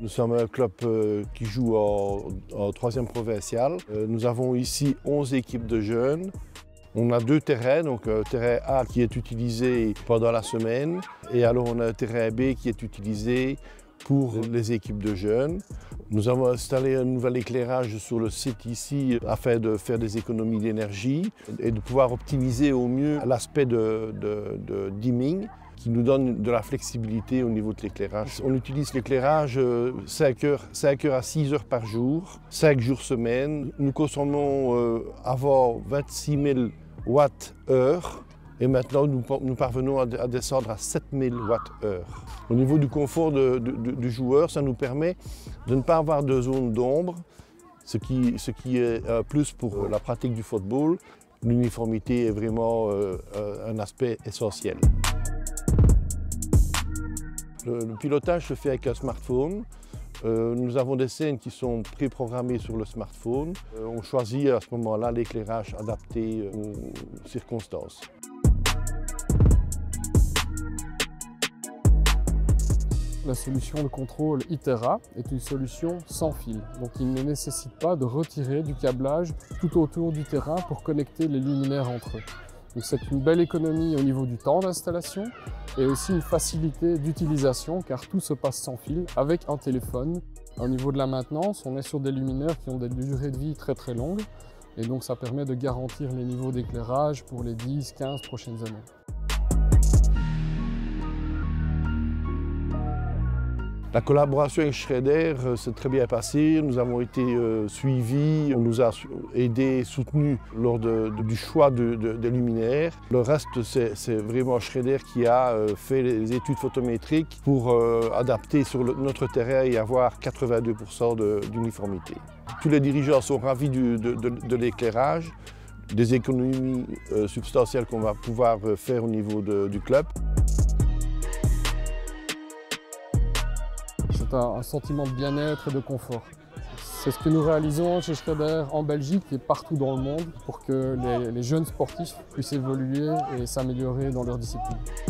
Nous sommes un club qui joue en troisième provincial. Nous avons ici 11 équipes de jeunes. On a 2 terrains, donc un terrain A qui est utilisé pendant la semaine et alors on a un terrain B qui est utilisé pour les équipes de jeunes. Nous avons installé un nouvel éclairage sur le site ici afin de faire des économies d'énergie et de pouvoir optimiser au mieux l'aspect de dimming qui nous donne de la flexibilité au niveau de l'éclairage. On utilise l'éclairage 5 heures à 6 heures par jour, 5 jours semaine. Nous consommons avant 26 000 watts-heure et maintenant nous parvenons à descendre à 7 000 watts-heure. Au niveau du confort du joueur, ça nous permet de ne pas avoir de zone d'ombre, ce qui est un plus pour la pratique du football. L'uniformité est vraiment un aspect essentiel. Le pilotage se fait avec un smartphone. Nous avons des scènes qui sont préprogrammées sur le smartphone. On choisit à ce moment-là l'éclairage adapté aux circonstances. La solution de contrôle Itera est une solution sans fil, donc il ne nécessite pas de retirer du câblage tout autour du terrain pour connecter les luminaires entre eux. C'est une belle économie au niveau du temps d'installation et aussi une facilité d'utilisation car tout se passe sans fil avec un téléphone. Au niveau de la maintenance, on est sur des luminaires qui ont des durées de vie très longues et donc ça permet de garantir les niveaux d'éclairage pour les 10-15 prochaines années. La collaboration avec Schrader s'est très bien passée. Nous avons été suivis, on nous a aidés, soutenus lors du choix des luminaires. Le reste, c'est vraiment Schrader qui a fait les études photométriques pour adapter sur notre terrain et avoir 82% d'uniformité. Tous les dirigeants sont ravis de l'éclairage, des économies substantielles qu'on va pouvoir faire au niveau du club. C'est un sentiment de bien-être et de confort. C'est ce que nous réalisons chez Schrader en Belgique et partout dans le monde pour que les jeunes sportifs puissent évoluer et s'améliorer dans leur discipline.